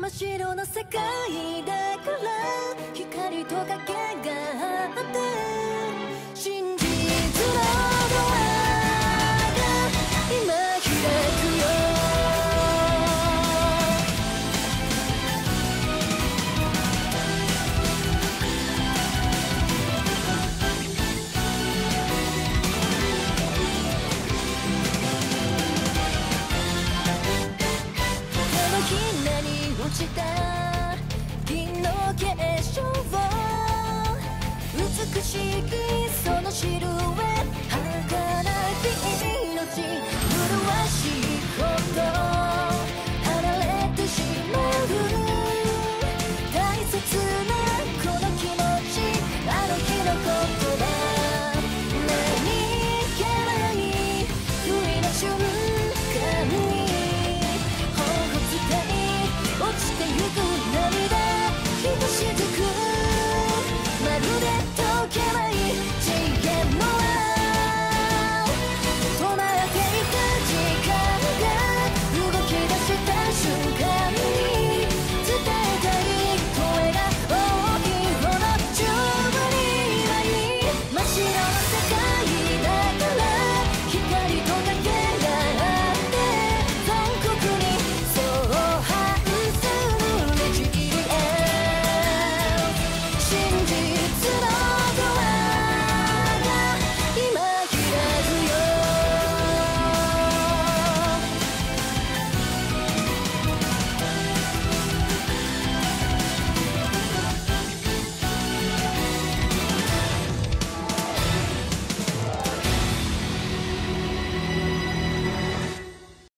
真っ白な世界だから光と影があって真実のドアが今開くよ。落ちた銀の結晶を美しいそのシルエット儚き